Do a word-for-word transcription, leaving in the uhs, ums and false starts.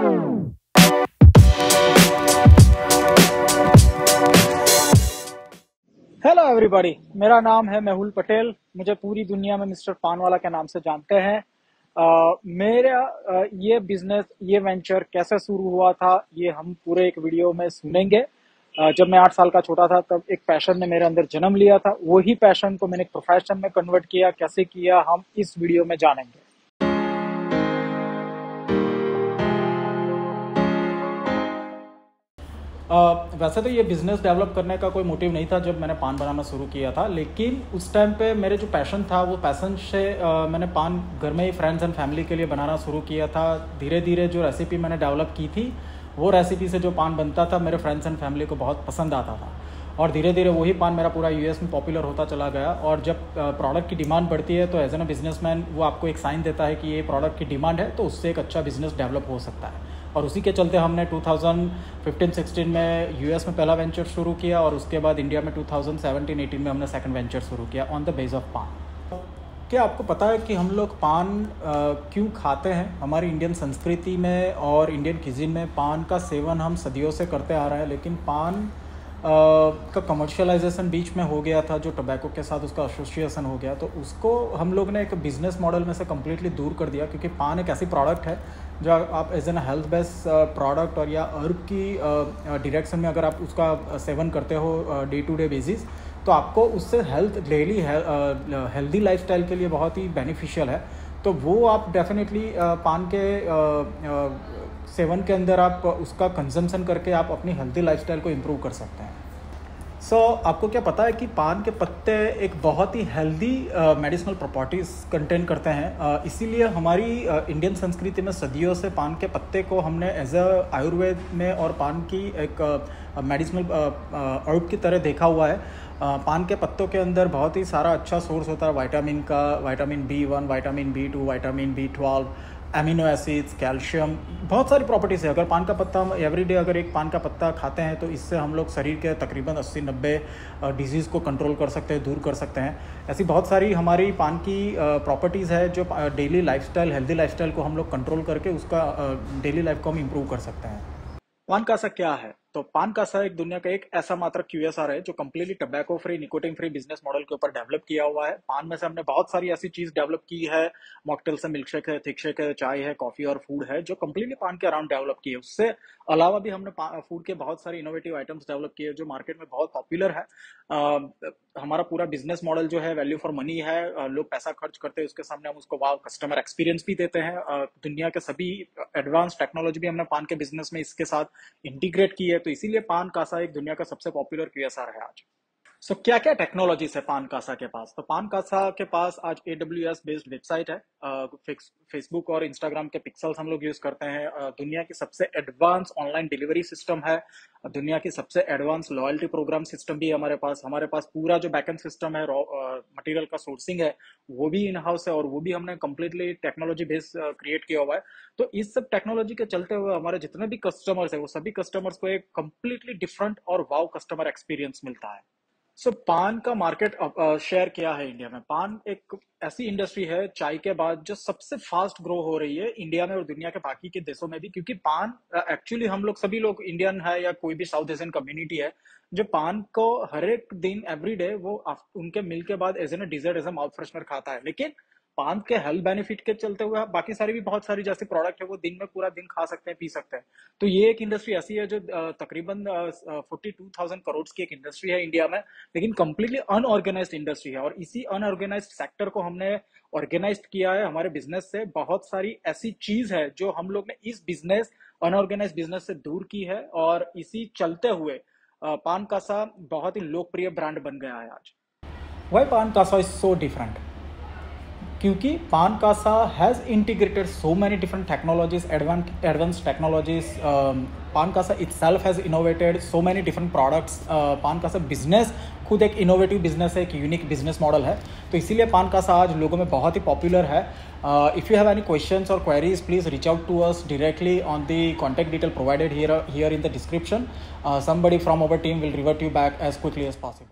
Hello everybody, मेरा नाम है मेहुल पटेल। मुझे पूरी दुनिया में मिस्टर पानवाला के नाम से जानते हैं। uh, मेरा uh, ये बिजनेस, ये वेंचर कैसे शुरू हुआ था, ये हम पूरे एक वीडियो में सुनेंगे। uh, जब मैं आठ साल का छोटा था तब एक पैशन ने मेरे अंदर जन्म लिया था। वही पैशन को मैंने एक प्रोफेशन में कन्वर्ट किया। कैसे किया हम इस वीडियो में जानेंगे। Uh, वैसे तो ये बिज़नेस डेवलप करने का कोई मोटिव नहीं था जब मैंने पान बनाना शुरू किया था, लेकिन उस टाइम पे मेरे जो पैशन था वो पैशन से uh, मैंने पान घर में ही फ्रेंड्स एंड फैमिली के लिए बनाना शुरू किया था। धीरे धीरे जो रेसिपी मैंने डेवलप की थी वो रेसिपी से जो पान बनता था मेरे फ्रेंड्स एंड फैमिली को बहुत पसंद आता था, और धीरे धीरे वही पान मेरा पूरा यूएस में पॉपुलर होता चला गया। और जब प्रोडक्ट की डिमांड बढ़ती है तो एज एन अ बिजनेसमैन वो आपको एक साइन देता है कि ये प्रोडक्ट की डिमांड है, तो उससे एक अच्छा बिजनेस डेवलप हो सकता है। और उसी के चलते हमने टू थाउजेंड फिफ्टीन सिक्सटीन में यूएस में पहला वेंचर शुरू किया, और उसके बाद इंडिया में टू थाउजेंड सेवेंटीन एटीन में हमने सेकंड वेंचर शुरू किया ऑन द बेस ऑफ पान। क्या आपको पता है कि हम लोग पान आ, क्यों खाते हैं? हमारी इंडियन संस्कृति में और इंडियन किजिन में पान का सेवन हम सदियों से करते आ रहे हैं, लेकिन पान Uh, का कमर्शियलाइजेशन बीच में हो गया था, जो टोबैको के साथ उसका एसोसिएशन हो गया, तो उसको हम लोग ने एक बिजनेस मॉडल में से कम्प्लीटली दूर कर दिया। क्योंकि पान एक ऐसी प्रोडक्ट है जो आप as an health based product और या अर्ब की डायरेक्शन uh, में अगर आप उसका सेवन करते हो डे टू डे बेसिस, तो आपको उससे हेल्थ डेली हेल्दी लाइफस्टाइल के लिए बहुत ही बेनिफिशियल है। तो वो आप डेफिनेटली uh, पान के uh, uh, सेवन के अंदर आप उसका कंजम्पशन करके आप अपनी हेल्दी लाइफस्टाइल को इम्प्रूव कर सकते हैं। सो so, आपको क्या पता है कि पान के पत्ते एक बहुत ही हेल्दी मेडिसिनल प्रॉपर्टीज़ कंटेन करते हैं। uh, इसीलिए हमारी इंडियन uh, संस्कृति में सदियों से पान के पत्ते को हमने एज अ आयुर्वेद में और पान की एक मेडिसिनल uh, अर्ब की तरह देखा हुआ है। uh, पान के पत्तों के अंदर बहुत ही सारा अच्छा सोर्स होता है विटामिन का, vitamin B one, vitamin B two, vitamin B twelve, amino acids, calcium, बहुत सारी प्रॉपर्टीज़ है। अगर पान का पत्ता हम एवरीडे अगर एक पान का पत्ता खाते हैं तो इससे हम लोग शरीर के तकरीबन अस्सी नब्बे डिजीज़ को कंट्रोल कर सकते हैं, दूर कर सकते हैं। ऐसी बहुत सारी हमारी पान की प्रॉपर्टीज़ है जो डेली लाइफस्टाइल, हेल्दी लाइफस्टाइल को हम लोग कंट्रोल करके उसका डेली लाइफ को हम इम्प्रूव कर सकते हैं। पान कासा क्या है? तो पान कासा एक दुनिया का एक ऐसा मात्र क्यूएसआर है जो completely tobacco free, nicotine free business model के ऊपर डेवलप किया हुआ है। पान में से हमने बहुत सारी ऐसी चीज डेवलप की है। मॉकटेल से मिल्क शेक है, थिक शेक है, चाय है, कॉफी और फूड है, जो कम्प्लीटली पान के अराउंड डेवलप की है। उससे अलावा भी हमने फूड के बहुत सारे इनोवेटिव आइटम्स डेवलप किए जो मार्केट में बहुत पॉपुलर है। आ, हमारा पूरा बिजनेस मॉडल जो है वैल्यू फॉर मनी है। आ, लोग पैसा खर्च करते हैं, उसके सामने हम उसको वाव कस्टमर एक्सपीरियंस भी देते हैं। आ, दुनिया के सभी एडवांस टेक्नोलॉजी भी हमने पान के बिजनेस में इसके साथ इंटीग्रेट की है। तो इसीलिए पान कासा एक दुनिया का सबसे पॉपुलर क्यूएसआर है आज। सो so, क्या क्या टेक्नोलॉजीज है पान कासा के पास? तो पान कासा के पास आज A W S based website है। फेसबुक और इंस्टाग्राम के पिक्सल्स हम लोग यूज करते हैं। uh, दुनिया की सबसे एडवांस ऑनलाइन डिलीवरी सिस्टम है। uh, दुनिया की सबसे एडवांस लॉयल्टी प्रोग्राम सिस्टम भी है हमारे पास। हमारे पास पूरा जो बैकएंड सिस्टम है, मटेरियल का सोर्सिंग है, वो भी इन हाउस है, और वो भी हमने कम्प्लीटली टेक्नोलॉजी बेस्ड क्रिएट किया हुआ है। तो इस सब टेक्नोलॉजी के चलते हुए हमारे जितने भी कस्टमर्स है वो सभी कस्टमर्स को एक कम्प्लीटली डिफरेंट और वाव कस्टमर एक्सपीरियंस मिलता है। सो so, पान का मार्केट शेयर uh, क्या है इंडिया में? पान एक ऐसी इंडस्ट्री है चाय के बाद जो सबसे फास्ट ग्रो हो रही है इंडिया में और दुनिया के बाकी के देशों में भी। क्योंकि पान एक्चुअली uh, हम लोग सभी लोग इंडियन है या कोई भी साउथ एशियन कम्युनिटी है जो पान को हर एक दिन एवरी डे वो उनके मिल के बाद as an dessert, as a mouth freshener खाता है। लेकिन पान के हेल्थ बेनिफिट के चलते हुए बाकी सारी भी बहुत सारी जैसे प्रोडक्ट है वो दिन में पूरा दिन खा सकते हैं, पी सकते हैं। तो ये एक इंडस्ट्री ऐसी है जो तकरीबन फोर्टी टू थाउजेंड करोड़ की एक इंडस्ट्री है इंडिया में, लेकिन कंप्लीटली अनऑर्गेनाइज्ड इंडस्ट्री है। और इसी अनऑर्गेनाइज्ड सेक्टर को हमने ऑर्गेनाइज्ड किया है हमारे बिजनेस से। बहुत सारी ऐसी चीज है जो हम लोग ने इस बिजनेस, अनऑर्गेनाइज्ड बिजनेस से दूर की है, और इसी चलते हुए पान कासा बहुत ही लोकप्रिय ब्रांड बन गया है आज। व्हाई पान कासा इज सो डिफरेंट? क्योंकि Paan Kasa has integrated so many different technologies, advance technologies. Paan Kasa itself has innovated so many different products. Paan Kasa business खुद एक इनोवेटिव बिजनेस है, एक यूनिक बिजनेस मॉडल है। तो इसीलिए पान कासा आज लोगों में बहुत ही पॉपुलर है। If you have any questions और queries, please reach out to us directly on the contact detail provided here here in the description. Uh, somebody from our team will revert you back as quickly as possible.